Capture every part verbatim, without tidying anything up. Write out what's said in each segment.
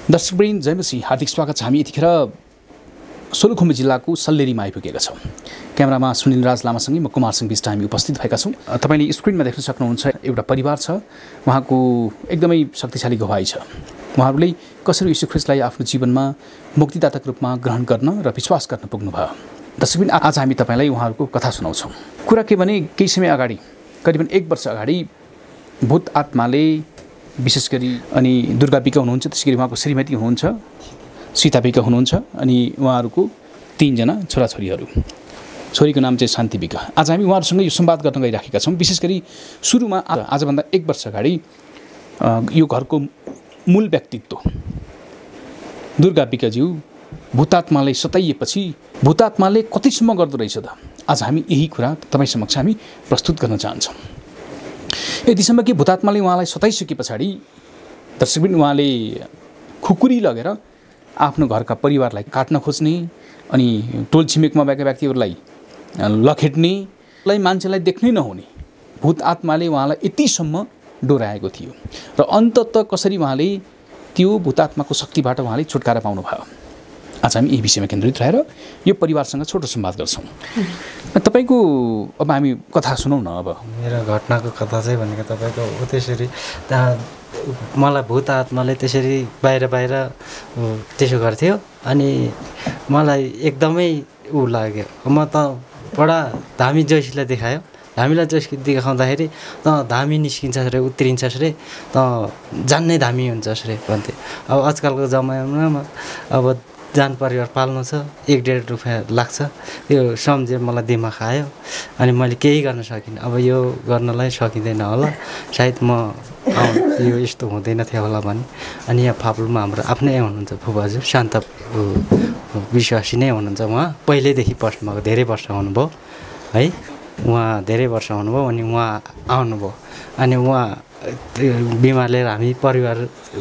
दर्शकवृन्द जयमसी हार्दिक स्वागत छ। हामी यतिखेर सोलुखुम्बु जिल्लाको सल्लेरीमा आइपुगेका छौँ। क्यामेरामा सुनिल राज लामासँगै म कुमार सिंह बिस्ट हामी उपस्थित भएका छौँ। तपाईले स्क्रिनमा देख्न सक्नुहुन्छ एउटा परिवार छ, उहाँको एकदमै शक्तिशाली गवाही छ। उहाँहरूले कसरी यीशु ख्रीष्टलाई आफ्नो जीवनमा मुक्तिदाताको रूपमा ग्रहण गर्न र विश्वास गर्न पुग्नुभयो। दर्शकवृन्द, आज हामी तपाईलाई उहाँहरूको कथा सुनाउँछौँ। कुरा के भने, केही समय अगाडि करिबन एक वर्ष अगाडि भूत आत्माले विशेष गरी अनि दुर्गा बीका हुनुहुन्छ, त्यसै गरी उहाँको श्रीमती हुनुहुन्छ, सीता बीका हुनुहुन्छ, अनि उहाँहरूको तीनजना छोराछोरीहरू। छोरीको नाम चाहिँ शान्ति बीका। आज हामी उहाँहरूसँग यो संवाद गर्न गइराखेका छौँ। विशेष गरी सुरुमा आजभन्दा एक वर्ष अगाडि यो घरको मूल व्यक्तित्व दुर्गा बीकाज्यू भूतात्माले सताइएपछि भूतात्माले कतिसम्म गर्दो रहेछ त, आज हामी यही कुरा तपाईँ समक्ष हामी प्रस्तुत गर्न चाहन्छौँ। यतिसम्म कि भूतात्माले उहाँलाई सताइसके पछाडि दर्शकवृन्द उहाँले खुकुरी लगेर आफ्नो घरका परिवारलाई काट्न खोज्ने अनि टोल छिमेकमा भएका व्यक्तिहरूलाई लखेट्नेलाई मान्छेलाई देख्नै नहुने भूत आत्माले उहाँलाई यतिसम्म डोराएको थियो र अन्ततः कसरी उहाँले त्यो भूतात्माको शक्तिबाट उहाँले छुटकारा पाउनुभयो। आज हामी यही विषयमा केन्द्रित रहेर यो परिवारसँग छोटो संवाद गर्छौँ। तपाईँको अब हामी कथा सुनौँ न। अब मेरो घटनाको कथा चाहिँ भनेको तपाईँको ऊ त्यसरी त्यहाँ मलाई भूत आत्माले त्यसरी बाहिर बाहिर त्यसो गर्थ्यो अनि मलाई एकदमै ऊ लाग्यो। म त बडा धामी जोइसीलाई देखायो, धामीलाई जोइसी देखाउँदाखेरि त धामी निस्किन्छ अरे, उत्रिन्छ अरे, त जान्नै धामी हुन्छ अरे भन्थ्यो। अब आजकलको जमानामा अब जान परिवार पाल्नु छ, एक डेढ रुपियाँ लाग्छ, त्यो सम्झेर मलाई दिमाग आयो अनि मैले केही गर्न सकिनँ। अब यो गर्नलाई सकिँदैन होला, सायद म यो यस्तो हुँदैन थियो होला भने। अनि यहाँ फाप्लुमा हाम्रो आफ्नै हुनुहुन्छ फुबाजु, शान्त विश्वासी नै हुनुहुन्छ। उहाँ पहिल्यैदेखि बस्नुभएको, धेरै वर्ष हुनुभयो है, उहाँ धेरै वर्ष हुनुभयो अनि उहाँ आउनुभयो। अनि उहाँ बिमारले हामी परिवार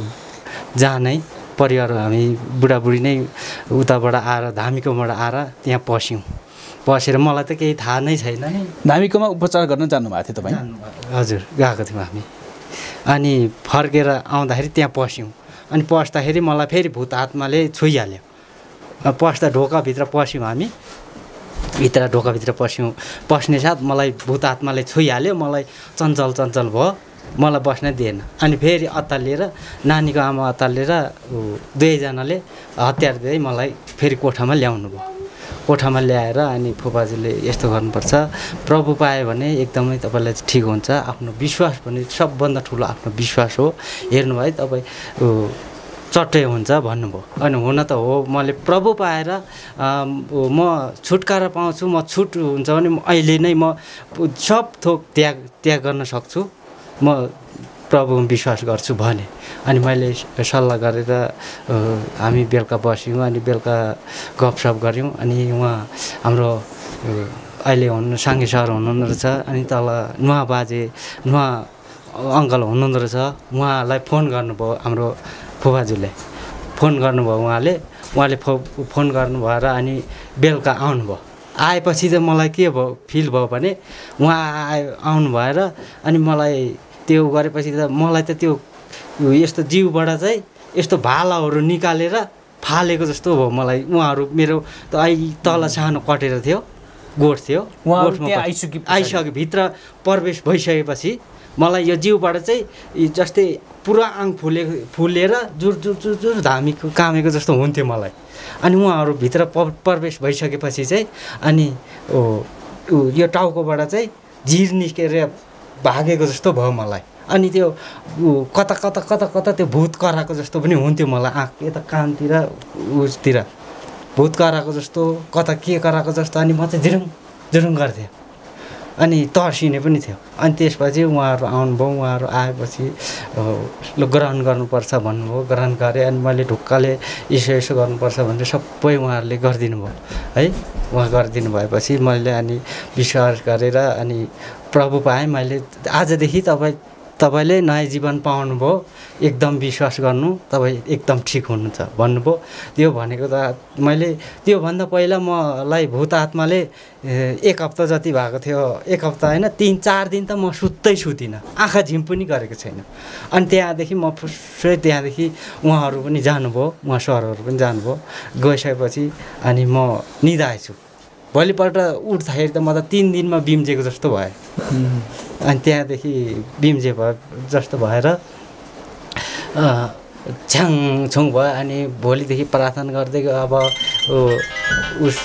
जहाँ नै परिवार हामी बुढाबुढी नै उताबाट आएर धामीकोबाट आएर त्यहाँ पस्यौँ। पसेर मलाई त केही थाहा नै छैन नि। धामीकोमा उपचार गर्न जानुभएको थियो तपाईँ? हजुर, गएको थियौँ हामी। अनि फर्केर आउँदाखेरि त्यहाँ पस्यौँ। अनि पस्दाखेरि मलाई फेरि भूत आत्माले छोइहाल्यो। पस्दा ढोकाभित्र पस्यौँ हामी, भित्र ढोकाभित्र पस्यौँ। पस्ने साथ मलाई भूत आत्माले छोइहाल्यो। मलाई चञ्चल चञ्चल भयो, मलाई बस्न दिएन। अनि फेरि अत्तालिएर नानीको आमा अत्तालिएर दुवैजनाले हतियार दिँदै मलाई फेरि कोठामा ल्याउनु भयो। कोठामा ल्याएर अनि फुपाजीले यस्तो गर्नुपर्छ, प्रभु पायो भने एकदमै तपाईँलाई ठिक हुन्छ, आफ्नो विश्वास भने सबभन्दा ठुलो आफ्नो विश्वास हो, हेर्नुभयो तपाईँ चट्टै हुन्छ भन्नुभयो। अनि हुन त हो, मैले प्रभु पाएर म छुटकारा पाउँछु, म छुट हुन्छ भने अहिले नै म सब थोक त्याग त्याग गर्न सक्छु, म प्रभुमा विश्वास गर्छु भने। अनि मैले सल्लाह गरेर हामी बेलुका बस्यौँ। अनि बेलुका गफसफ गऱ्यौँ। अनि उहाँ हाम्रो अहिले हुनु साङ्गे सर हुनुहुँदो रहेछ, अनि तल नुवा बाजे नुवा अङ्कल हुनुहुँदो रहेछ, उहाँलाई फोन गर्नुभयो हाम्रो फुबाजुले, फोन गर्नुभयो उहाँले उहाँले फो फोन गर्नुभयो र अनि बेलुका आउनुभयो। आएपछि चाहिँ मलाई के भयो फिल भयो भने उहाँ आयो आउनु भएर अनि मलाई त्यो गरेपछि त मलाई त त्यो यस्तो जिउबाट चाहिँ यस्तो भालाहरू निकालेर फालेको जस्तो भयो मलाई। उहाँहरू मेरो त अहिले तल सानो कटेर थियो, गोठ थियो, आइसक्यो भित्र प्रवेश भइसकेपछि मलाई यो जिउबाट चाहिँ जस्तै पुरा आङ फुले फुलेर जुर जुर जुर जुर धामीको कामेको जस्तो हुन्थ्यो मलाई। अनि उहाँहरू भित्र प्रवेश भइसकेपछि चाहिँ अनि यो टाउकोबाट चाहिँ झिर निस्केर भागेको जस्तो भयो मलाई। अनि त्यो कता कता कता कता त्यो भूत कराएको जस्तो पनि हुन्थ्यो मलाई, आँख यता कानतिर उसतिर भूत कराएको जस्तो, कता के कराएको जस्तो। अनि म चाहिँ जिरुङ जिरुङ गर्थेँ अनि तर्सिने पनि थियो। अनि त्यसपछि उहाँहरू आउनुभयो। उहाँहरू आएपछि ल ग्रहण गर्नुपर्छ भन्नुभयो, ग्रहण गरेँ। अनि मैले ढुक्कले यसो यसो गर्नुपर्छ भनेर सबै उहाँहरूले गरिदिनु भयो है। उहाँ गरिदिनु भएपछि मैले अनि विश्वास गरेर अनि प्रभु पाएँ। मैले आजदेखि तपाईँ तपाईँले नयाँ जीवन पाउनुभयो, एकदम विश्वास गर्नु, तपाईँ एकदम ठिक हुनुहुन्छ भन्नुभयो। त्यो भनेको त मैले त्योभन्दा पहिला मलाई भूत आत्माले एक हप्ता जति भएको थियो, एक हप्ता होइन तिन चार दिन त म सुत्तै सुतिनँ, आँखा झिम पनि गरेको छैन। अनि त्यहाँदेखि म फुस्सै त्यहाँदेखि उहाँहरू पनि जानुभयो, उहाँ सरहरू पनि जानुभयो। गइसकेपछि अनि म निदाएछु। भोलिपल्ट उठ्दाखेरि त म त तिन दिनमा बिम्जेको जस्तो भयो। अनि त्यहाँदेखि बिम्जे भयो जस्तो भएर छ्याङछुङ भयो। अनि भोलिदेखि प्रार्थना गर्दै अब उस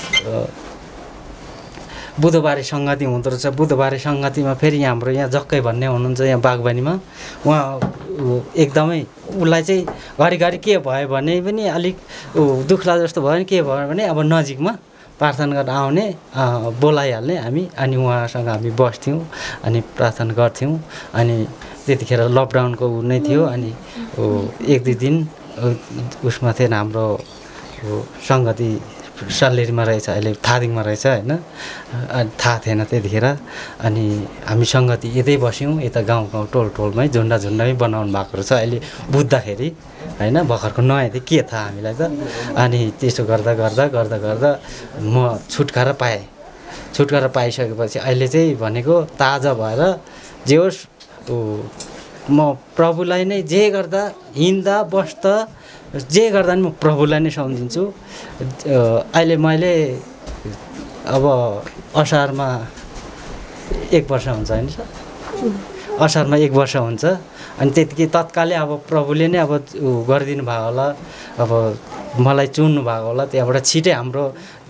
बुधबारे सङ्गति हुँदो रहेछ। बुधबारे सङ्गतिमा फेरि हाम्रो यहाँ जक्कै भन्ने हुनुहुन्छ यहाँ बागवानीमा, उहाँ एकदमै उसलाई चाहिँ घरिघरि के भयो भने पनि अलिक दुख्ला जस्तो भयो भने के भयो भने अब नजिकमा प्रार्थना गर्न आउने बोलाइहाल्ने हामी। अनि उहाँसँग हामी बस्थ्यौँ अनि प्रार्थना गर्थ्यौँ। अनि त्यतिखेर लकडाउनको ऊ नै थियो। अनि एक दुई दिन उसमा थिएन, हाम्रो सङ्गति सल्लेरीमा रहेछ, अहिले थादिङमा रहेछ होइन, थाहा थिएन त्यतिखेर। अनि हामी सङ्गति यतै बस्यौँ, यता गाउँ गाउँ टोल टोलमै झुन्डा झुन्डामै बनाउनु भएको रहेछ। अहिले बुझ्दाखेरि होइन भर्खरको नयाँ थियो के थाहा हामीलाई त। अनि त्यसो गर्दा गर्दा गर्दा गर्दा म छुटकारा पाएँ। छुटकारा पाइसकेपछि अहिले चाहिँ भनेको ताजा भएर जे होस् म प्रभुलाई नै जे गर्दा हिँड्दा बस्दा जे गर्दा नि म प्रभुलाई नै सम्झिन्छु। अहिले मैले अब असारमा एक वर्ष हुन्छ होइन सर, असारमा एक वर्ष हुन्छ। अनि त्यतिकै तत्कालै अब प्रभुले नै अब गरिदिनु भएको होला, अब मलाई चुन्नु भएको होला। त्यहाँबाट छिटै हाम्रो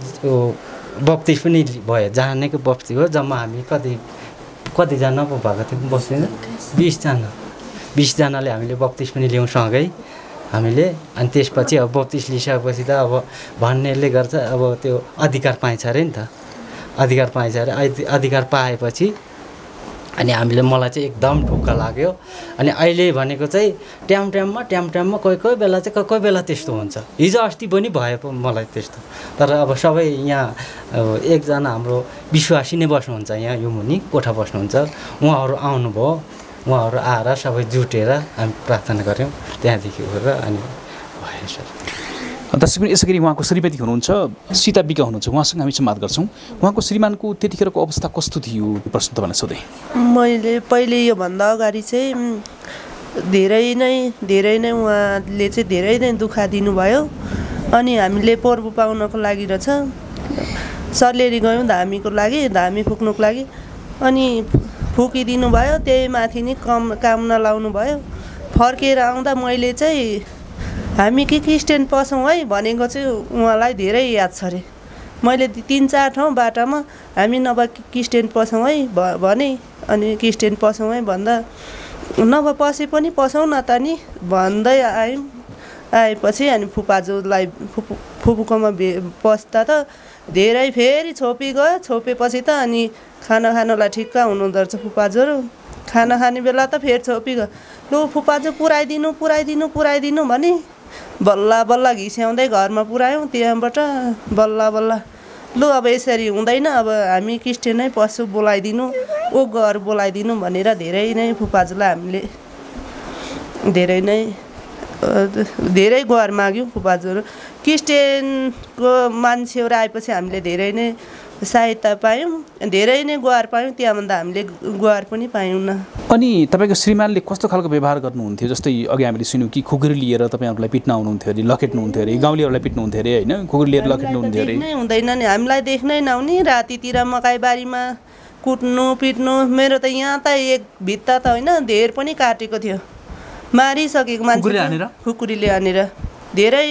बत्तिस पनि भयो, जानेको बस्ती हो। जम्मा हामी कति कतिजना पो भएको थियो बस्दैन, बिसजना बिसजनाले हामीले बत्तिस पनि ल्याउँ सँगै हामीले। अनि त्यसपछि अब बत्तिस लिइसकेपछि त अब भन्नेले गर्छ अब त्यो अधिकार पाइन्छ अरे नि त, अधिकार पाइन्छ अरे। अधिकार पाएपछि अनि हामीले मलाई चाहिँ एकदम ढुक्क लाग्यो। अनि अहिले भनेको चाहिँ ट्याम ट्याममा ट्याम ट्याममा कोही कोही बेला चाहिँ कोही कोही बेला त्यस्तो हुन्छ। हिजो अस्ति पनि भयो मलाई त्यस्तो। तर अब सबै यहाँ अब एकजना हाम्रो विश्वासी नै बस्नुहुन्छ यहाँ यो मुनि कोठा बस्नुहुन्छ, उहाँहरू आउनुभयो। उहाँहरू आएर सबै जुटेर हामी प्रार्थना गऱ्यौँ त्यहाँदेखि गएर अनि भयो सर। दर्शक पनि यसै गरी उहाँको श्रीमती हुनुहुन्छ सीता बिका हुनुहुन्छ, उहाँसँग हामी संवाद गर्छौँ। उहाँको श्रीमानको त्यतिखेरको अवस्था कस्तो थियो प्रश्न तपाईँलाई सोधेँ। मैले पहिले योभन्दा अगाडि चाहिँ धेरै नै धेरै नै उहाँले चाहिँ धेरै नै दुःख दिनुभयो। अनि हामीले पर्व पाउनको लागि रहेछ सल्लेरी गयौँ धामीको लागि, धामी फुक्नुको लागि। अनि फुकिदिनु भयो, त्यही माथि नै कम काम नलाउनु भयो। फर्केर आउँदा मैले चाहिँ हामी के क्रिस्चियन पसौँ है भनेको चाहिँ उहाँलाई धेरै याद छ अरे। मैले तिन चार ठाउँ बाटामा हामी नभए क्रिस्चियन पसौँ है भने, अनि क्रिस्चियन पसौँ है भन्दा नभए पछि पनि पसौँ न त नि भन्दै आयौँ। आएपछि अनि फुपाजुलाई फुपू फुपूकोमा भे पस्दा त धेरै फेरि छोपी गयो। छोपेपछि त अनि खाना खानलाई ठिक्क हुनुहुँदो रहेछ फुपाजुहरू। खाना खाने बेला त फेरि छोपी गयो। लु फुपाजु पुऱ्याइदिनु पुऱ्याइदिनु पुऱ्याइदिनु भने बल्ल बल्ल घिस्याउँदै घरमा पुऱ्यायौँ। त्यहाँबाट बल्ल बल्ल लु अब यसरी हुँदैन, अब हामी क्रिस्चियनै पशु बोलाइदिनु, ओ घर बोलाइदिनु भनेर धेरै नै फुपाजुलाई हामीले धेरै नै धेरै गुहार माग्यौँ। फुपाजुहरू क्रिस्चियनको मान्छेहरू आएपछि हामीले धेरै नै सहायता पायौँ, धेरै नै गुहार पायौँ। त्यहाँभन्दा हामीले गुहार पनि पायौँ। अनि तपाईँको श्रीमानले कस्तो खालको व्यवहार गर्नुहुन्थ्यो? जस्तै अघि हामीले सुन्यौँ कि खुकुरी लिएर तपाईँहरूलाई पिट्न आउनुहुन्थ्यो अरे, लखेट्नुहुन्थ्यो अरे, गाउँलेहरूलाई पिट्नुहुन्थ्यो अरे होइन, खुकुरी लिएर लखेट्नुहुन्थ्यो अरे। नै हुँदैन नि, हामीलाई देख्नै नआउने। रातितिर मकैबारीमा कुट्नु पिट्नु। मेरो त यहाँ त एक भित्ता त होइन धेर पनि काटेको थियो, मारिसकेको मान्छे खुकुरीले हानेर। धेरै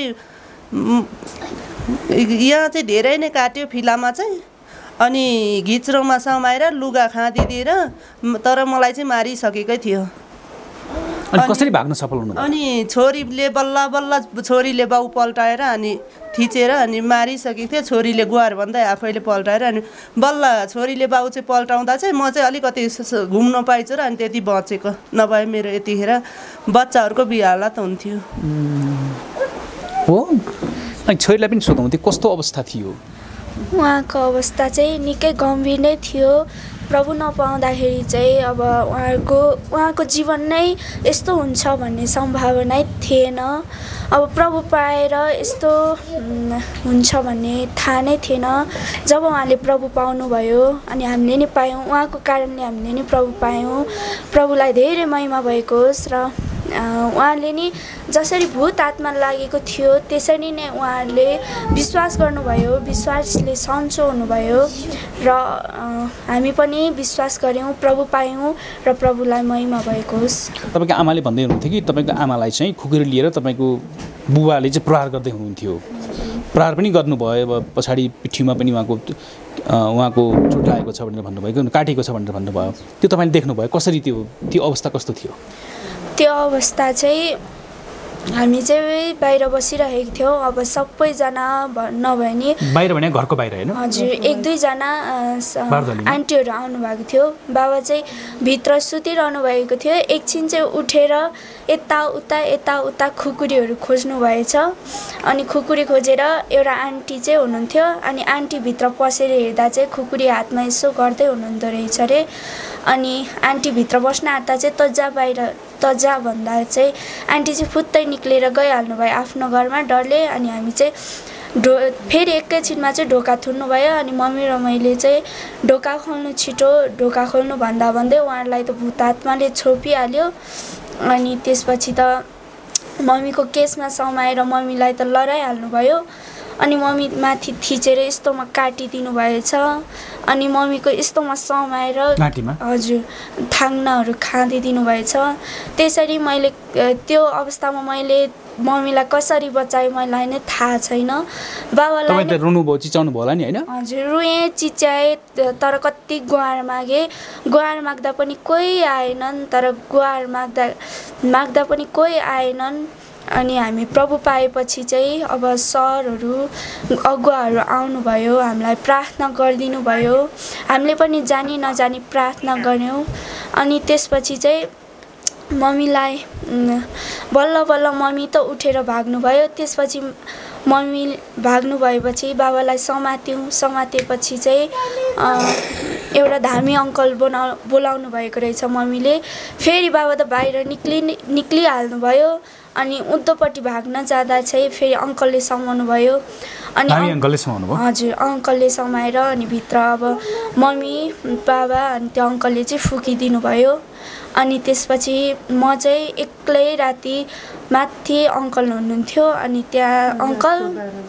यहाँ चाहिँ धेरै नै काट्यो फिलामा चाहिँ। अनि घिच्रोमा समाएर लुगा खाँदिदिएर, तर मलाई चाहिँ मारिसकेकै थियो। अनि कसरी भाग्न सफल हुनु? अनि छोरीले बल्ल बल्ल छोरीले बाउ पल्टाएर अनि थिचेर अनि मारिसकेको थियो। छोरीले गुहार भन्दै आफैले पल्टाएर अनि बल्ल छोरीले बाउ चाहिँ पल्टाउँदा चाहिँ म चाहिँ अलिकति घुम्न पाइछु र अनि त्यति बचेको। नभए मेरो यतिखेर बच्चाहरूको बिहाला त हुन्थ्यो। हो अनि छोरीलाई पनि सोधौँ त्यो कस्तो अवस्था थियो? उहाँको अवस्था चाहिँ निकै गम्भीर नै थियो। प्रभु नपाउँदाखेरि चाहिँ अब उहाँको उहाँको जीवन नै यस्तो हुन्छ भन्ने सम्भावना थिएन। अब प्रभु पाएर यस्तो हुन्छ भन्ने थाहा नै थिएन। जब उहाँले प्रभु पाउनुभयो अनि हामीले नि पायौँ, उहाँको कारणले हामीले नि प्रभु पायौँ। प्रभुलाई धेरै महिमा भएको होस्। र उहाँले नि जसरी भूत आत्मा लागेको थियो त्यसरी नै उहाँहरूले विश्वास गर्नुभयो, विश्वासले सन्चो हुनुभयो र हामी पनि विश्वास गऱ्यौँ, प्रभु पायौँ र प्रभुलाई महिमा भएको होस्। तपाईँको आमाले भन्दै हुनुहुन्थ्यो कि तपाईँको आमालाई चाहिँ खुकुरी लिएर तपाईँको बुबाले चाहिँ प्रहार गर्दै हुनुहुन्थ्यो, प्रहार पनि गर्नुभयो। अब पछाडि पिठीमा पनि उहाँको उहाँको चोट लागेको छ भनेर भन्नुभयो, काटेको छ भनेर भन्नुभयो। त्यो तपाईँले देख्नुभयो, कसरी त्यो त्यो अवस्था कस्तो थियो? त्यो अवस्था चाहिँ हामी चाहिँ बाहिर बसिरहेको थियौँ। अब सबैजना नभए नि बाहिर भने घरको बाहिर होइन? हजुर, एक दुईजना आन्टीहरू आउनुभएको थियो। बाबा चाहिँ भित्र सुतिरहनु भएको थियो। एकछिन चाहिँ उठेर यताउता यताउता खुकुरीहरू खोज्नु भएछ। अनि खुकुरी खोजेर एउटा आन्टी चाहिँ हुनुहुन्थ्यो, अनि आन्टी भित्र पसेर हेर्दा चाहिँ खुकुरी हातमा यसो गर्दै हुनुहुँदो रहेछ अरे। अनि आन्टी भित्र बस्न आँट्दा चाहिँ तजा बाहिर तजा भन्दा चाहिँ आन्टी चाहिँ फुत्तै निक्लेर गइहाल्नु भयो आफ्नो घरमा डरले। अनि हामी चाहिँ ढो फेरि एकैछिनमा चाहिँ ढोका थुन्नु भयो। अनि मम्मी र मैले चाहिँ ढोका खोल्नु छिटो, ढोका खोल्नु भन्दा भन्दै उहाँहरूलाई त भूत आत्माले छोपिहाल्यो। अनि त्यसपछि त मम्मीको केसमा समाएर मम्मीलाई त लडाइहाल्नु भयो। अनि मम्मी माथि थिचेर यस्तोमा काटिदिनु भएछ। अनि मम्मीको यस्तोमा समाएर हजुर थाङ्नाहरू खाँदिदिनु भएछ। त्यसरी मैले त्यो अवस्थामा मैले मम्मीलाई कसरी बचाएँ मलाई नै थाहा छैन। बाबालाई रुनुभयो, चिचाउनु भयो होला नि होइन? हजुर, रुएँ, चिच्याएँ, तर कति गुहार मागेँ। गुहार माग्दा पनि कोही आएनन्, तर गुहार माग्दा माग्दा पनि कोही आएनन्। अनि हामी प्रभु पाएपछि चाहिँ अब सरहरू अगुवाहरू आउनुभयो, हामीलाई प्रार्थना गरिदिनु भयो। हामीले पनि जानी नजानी प्रार्थना गऱ्यौँ। अनि त्यसपछि चाहिँ मम्मीलाई बल्ल बल्ल मम्मी त उठेर भाग्नुभयो। त्यसपछि मम्मी भाग्नु भएपछि बाबालाई समात्यौँ। समातेपछि चाहिँ एउटा धामी अङ्कल बोला बोलाउनु भएको रहेछ मम्मीले। फेरि बाबा त बाहिर निक्लि निक्लिहाल्नुभयो। अनि उँधोपट्टि भाग्न जाँदा चाहिँ फेरि अङ्कलले समाउनु भयो। अनि अङ्कलले समाउनु भयो? हजुर, अङ्कलले समाएर अनि भित्र अब मम्मी बाबा अनि त्यो अङ्कलले चाहिँ फुकिदिनु भयो। अनि त्यसपछि म चाहिँ एक्लै राति माथि अङ्कल हुनुहुन्थ्यो। अनि त्यहाँ अङ्कल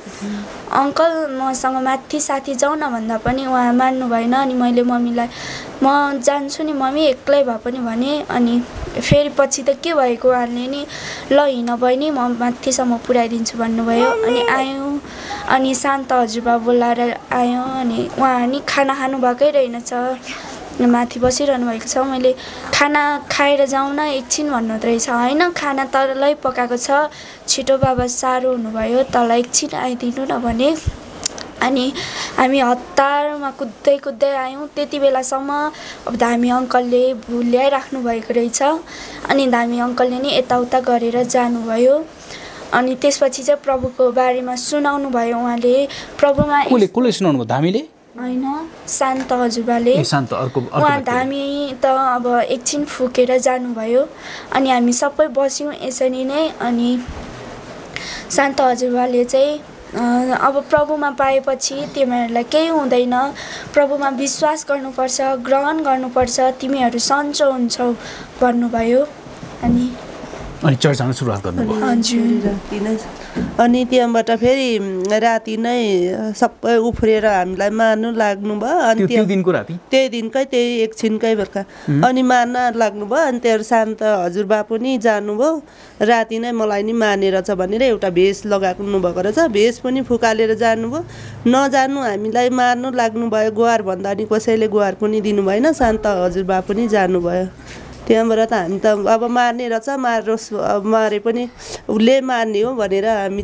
अङ्कल मसँग माथि साथी जाउँ न भन्दा पनि उहाँ मान्नु भएन। अनि मैले मम्मीलाई म जान्छु नि मम्मी एक्लै भए पनि भने। अनि फेरि पछि त के भएको उहाँले नि ल हिँड बहिनी म माथिसम्म पुऱ्याइदिन्छु भन्नुभयो। अनि आयौँ, अनि शान्त हजुरबा बोलाएर आयौँ। अनि उहाँ नि खाना खानु भएकै रहेनछ, माथि बसिरहनु भएको छ। मैले खाना खाएर जाउँ न एकछिन भन्नुहुँदो रहेछ। होइन खाना तलै पकाएको छ, छिटो बाबा साह्रो हुनुभयो, तल एकछिन आइदिनु न भने। अनि हामी हतारमा कुद्दै कुद्दै आयौँ। त्यति बेलासम्म अब धामी अङ्कलले भुल ल्याइराख्नु भएको रहेछ। अनि धामी अङ्कलले नि यताउता गरेर जानुभयो। अनि त्यसपछि चाहिँ प्रभुको बारेमा सुनाउनु भयो उहाँले। प्रभुमा कसले कसले सुनाउनु भयो? धामीले होइन, शान्त हजुरबाले। शान्त अर्को उहाँ धामी त अब एकछिन फुकेर जानुभयो। अनि हामी सबै बस्यौँ यसरी नै। अनि शान्त हजुरबाले चाहिँ अब प्रभुमा पाएपछि तिमीहरूलाई केही हुँदैन, प्रभुमा विश्वास गर्नुपर्छ, ग्रहण गर्नुपर्छ, तिमीहरू सन्चो हुन्छौ भन्नुभयो। अनि अनि चर्च जान सुरुवात गर्नुभयो? हजुर। अनि त्यहाँबाट फेरि राति नै सबै उफ्रिएर हामीलाई मार्नु लाग्नुभयो। अनि त्यो दिनको राति त्यही दिनकै त्यही एकछिनकै बेलुका अनि मार्न लाग्नुभयो। अनि त्यहाँ शान्त हजुरबा पनि जानुभयो। राति नै मलाई नि मार्ने रहेछ भनेर एउटा भेष लगाउनु भएको रहेछ, भेष पनि फुकालेर जानुभयो। नजानु हामीलाई मार्नु लाग्नुभयो। गुहार भन्दा नि कसैले गुहार पनि दिनु भएन। शान्त हजुरबा पनि जानुभयो। त्यहाँबाट त हामी त अब मार्ने रहेछ, मारोस्, मारे पनि उसले मार्ने हो भनेर हामी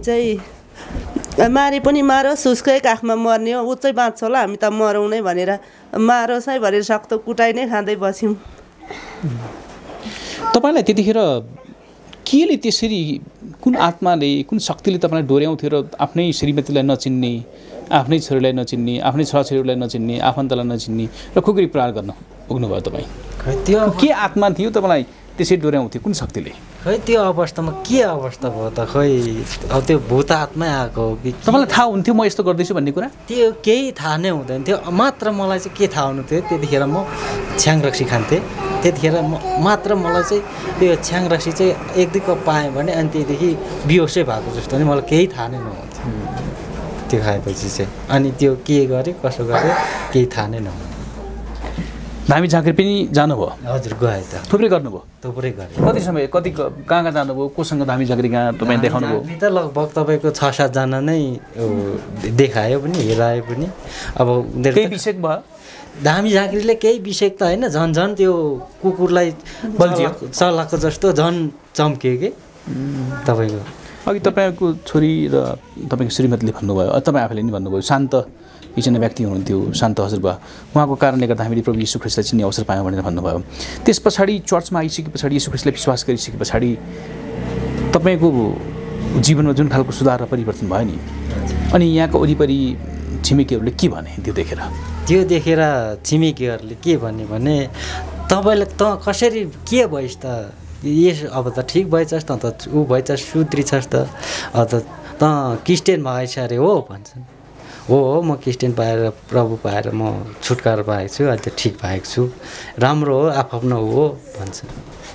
चाहिँ मारे पनि मारोस्, उसकै काखमा मर्ने हो, ऊ चाहिँ बाँच्छ होला, हामी त मरौँ नै भनेर मारोस् है भनेर सक्तो कुटाइ नै खाँदै बस्यौँ। तपाईँलाई त्यतिखेर केले त्यसरी कुन आत्माले कुन शक्तिले तपाईँलाई डोर्याउँथ्यो र आफ्नै श्रीमतीलाई नचिन्ने आफ्नै छोरीलाई नचिन्ने आफ्नै छोराछोरीलाई नचिन्ने आफन्तलाई नचिन्ने र खुकुरी प्रहार गर्न पुग्नुभयो तपाईँ त्यो के आत्मा थियो तपाईँलाई त्यसरी डोर्याउँथ्यो कुन शक्तिले खै त्यो अवस्थामा के अवस्था भयो त खै अब त्यो भूत आत्मै आएको हो कि तपाईँलाई थाहा हुन्थ्यो म यस्तो गर्दैछु भन्ने कुरा त्यो केही थाहा नै हुँदैन थियो मात्र मलाई चाहिँ के थाहा हुनु थियो त्यतिखेर म छ्याङ रक्सी खान्थेँ त्यतिखेर म मात्र मलाई चाहिँ त्यो छ्याङ रक्सी चाहिँ एक दुई कप पाएँ भने अनि त्यहाँदेखि बिहोसै भएको जस्तो नि मलाई केही थाहा नै नहुन्थ्यो त्यो खाएपछि चाहिँ अनि त्यो के गरेँ कसो गरेँ केही थाहा नै नहुन्थ्यो धामी झाँक्री पनि जानुभयो हजुर गएँ त थुप्रै गर्नुभयो थुप्रै गरेँ कति समय कति कहाँ कहाँ जानुभयो कोसँग धामी झाँक्री कहाँ तपाईँ देखाउनु भयो त लगभग तपाईँको छ सातजना नै देखायो पनि हेरायो पनि अब केही विषय भयो धामी झाँक्रीले केही विषय त होइन झन् झन् त्यो कुकुरलाई बल्झियो चलाएको जस्तो झन् चम्क्यो कि तपाईँको अघि तपाईँको छोरी र तपाईँको श्रीमतीले भन्नुभयो तपाईँ आफैले नि भन्नुभयो शान्त एकजना व्यक्ति हुनुहुन्थ्यो शान्त हजुरबा उहाँको कारणले गर्दा हामीले प्रभु यीशु ख्रीष्टलाई चिन्ने अवसर पायौँ भनेर भन्नुभयो त्यस पछाडि चर्चमा आइसके पछाडि यीशु ख्रीष्टलाई विश्वास गरिसके पछाडि तपाईँको जीवनमा जुन खालको सुधार र परिवर्तन भयो नि अनि यहाँको वरिपरि छिमेकीहरूले के भने त्यो देखेर त्यो देखेर छिमेकीहरूले के भने भने तपाईँले त कसरी के भइस् त यस अब त ठिक भएछस् त त ऊ भएछस् सुध्री छस् त त त क्रिस्चियन भएछ अरे हो भन्छन् हो हो म क्रिस्चियन पाएर प्रभु पाएर म छुटकारा पाएको छु अहिले त ठिक भएको छु राम्रो हो आफआफ्नो हो भन्छन्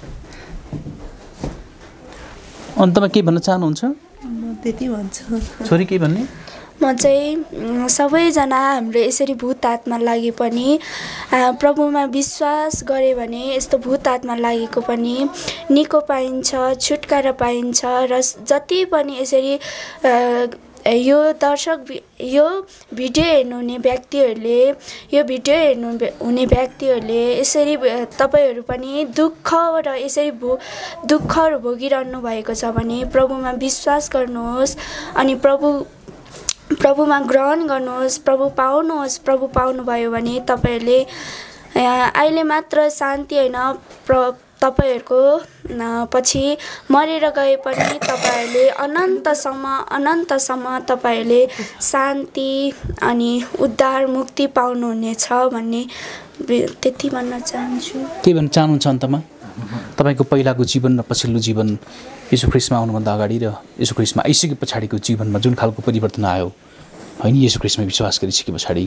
अन्तमा के भन्न चाहनुहुन्छ म त्यति भन्छु छोरी के भन्ने म चाहिँ सबैजना हाम्रो यसरी भूत आत्मा लागे पनि प्रभुमा विश्वास गरे भने यस्तो भूत आत्मा लागेको पनि निको पाइन्छ छुटकारा पाइन्छ र जति पनि यसरी यो दर्शक यो भिडियो हेर्नुहुने व्यक्तिहरूले यो भिडियो हेर्नु हुने व्यक्तिहरूले यसरी तपाईँहरू पनि दुःख र यसरी भो दुःखहरू भोगिरहनु भएको छ भने प्रभुमा विश्वास गर्नुहोस् अनि प्रभु प्रभुमा ग्रहण गर्नुहोस् प्रभु पाउनुहोस् प्रभु पाउनुभयो भने तपाईँहरूले अहिले मात्र शान्ति होइन प्र तपाईँहरूको पछि मरेर गए पनि तपाईँहरूले अनन्तसम्म अनन्तसम्म तपाईँहरूले शान्ति अनि उद्धार मुक्ति पाउनुहुनेछ भन्ने त्यति भन्न चाहन्छु के भन्न चाहनुहुन्छ अन्तमा तपाईँको पहिलाको जीवन र पछिल्लो जीवन यीशु ख्रीष्टमा आउनुभन्दा अगाडि र यीशु ख्रीष्टमा आइसके पछाडिको जीवनमा जुन खालको परिवर्तन आयो होइन यीशु ख्रीष्टमा विश्वास गरिसके पछाडि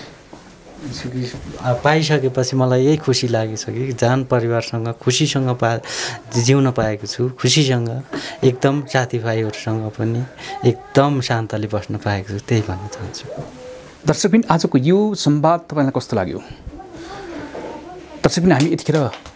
पाइसकेपछि मलाई यही खुसी लागिसक्यो कि जान परिवारसँग खुसीसँग पा जिउन पाएको छु खुसीसँग एकदम साथीभाइहरूसँग पनि एकदम शान्तले बस्न पाएको छु त्यही भन्न चाहन्छु दर्शकबिन आजको यो संवाद तपाईँलाई कस्तो लाग्यो दर्शकबिन हामी यतिखेर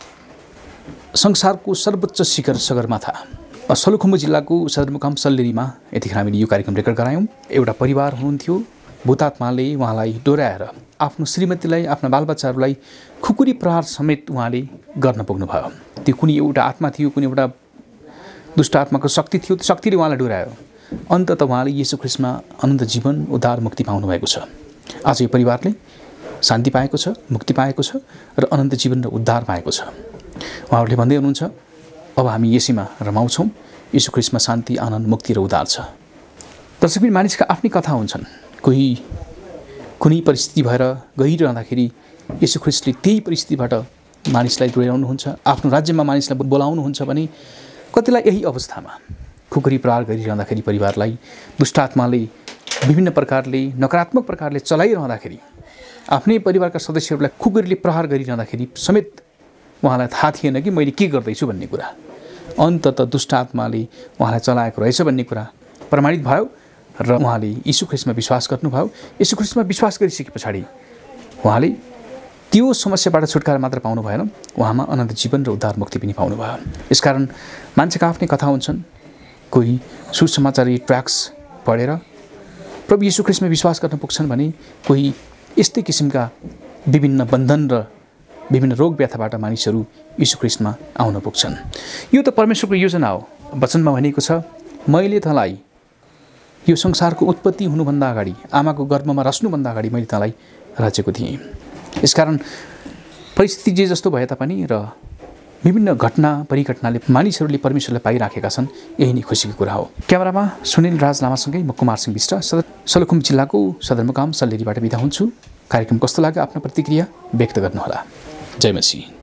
संसारको सर्वोच्च शिखर सगरमाथा सोलुखुम्बु जिल्लाको सदरमुकाम सल्लेरीमा यतिखेर हामीले यो कार्यक्रम रेकर्ड गरायौँ एउटा परिवार हुनुहुन्थ्यो भूतात्माले उहाँलाई डोर्याएर आफ्नो श्रीमतीलाई आफ्ना बालबच्चाहरूलाई खुकुरी प्रहार समेत उहाँले गर्न पुग्नुभयो त्यो कुनै एउटा आत्मा थियो कुनै एउटा दुष्ट आत्माको शक्ति थियो त्यो शक्तिले उहाँलाई डोर्यायो अन्तत उहाँले यीशु ख्रीष्टमा अनन्त जीवन उद्धार मुक्ति पाउनुभएको छ आज यो परिवारले शान्ति पाएको छ मुक्ति पाएको छ र अनन्त जीवन र उद्धार पाएको छ उहाँहरूले भन्दै हुनुहुन्छ अब हामी यसैमा रमाउँछौँ यीशु ख्रीष्टमा शान्ति आनन्द मुक्ति र उद्धार छ दर्शकबिन मानिसका आफ्नै कथा हुन्छन् कोही कुनै परिस्थिति भएर गइरहँदाखेरि यीशु ख्रीष्टले त्यही परिस्थितिबाट मानिसलाई डोर्याउनुहुन्छ आफ्नो राज्यमा मानिसलाई बोलाउनुहुन्छ भने कतिलाई यही अवस्थामा खुकुरी प्रहार गरिरहँदाखेरि परिवारलाई दुष्टात्माले विभिन्न प्रकारले नकारात्मक प्रकारले चलाइरहँदाखेरि आफ्नै परिवारका सदस्यहरूलाई खुकुरीले प्रहार गरिरहँदाखेरि समेत उहाँलाई थाहा थिएन कि मैले के गर्दैछु भन्ने कुरा अन्ततः दुष्टात्माले उहाँलाई चलाएको रहेछ भन्ने कुरा प्रमाणित भयो र उहाँले यीशु ख्रीष्टमा विश्वास गर्नुभयो यीशु ख्रीष्टमा विश्वास गरिसके पछाडि उहाँले त्यो समस्याबाट छुटकारा मात्र पाउनु भएन उहाँमा अनन्त जीवन र उद्धार मुक्ति पनि पाउनुभयो यसकारण मान्छेका आफ्नै कथा हुन्छन् कोही सुसमाचारी ट्र्याक्स पढेर प्रभु यीशु ख्रीष्टमा विश्वास गर्न पुग्छन् भने कोही यस्तै किसिमका विभिन्न बन्धन र विभिन्न रोग व्याधिबाट मानिसहरू यीशु ख्रीष्टमा आउन पुग्छन् यो त परमेश्वरको योजना हो वचनमा भनेको छ मैले तँलाई यो संसारको उत्पत्ति हुनुभन्दा अगाडि आमाको गर्भमा रच्नुभन्दा अगाडि मैले तँलाई रचेको थिएँ यसकारण परिस्थिति जे जस्तो भए तापनि र विभिन्न घटना परिघटनाले मानिसहरूले परमेश्वरलाई पाइराखेका छन्, यही नै खुसीको कुरा हो। क्यामेरामा सुनिल राज लामासँगै म कुमार सिंह बिस्ट सोलुखुम्बु जिल्लाको सदरमुकाम सल्लेरीबाट बिदा हुन्छु। कार्यक्रम कस्तो लाग्यो आफ्नो प्रतिक्रिया व्यक्त गर्नुहोला। जय मसी।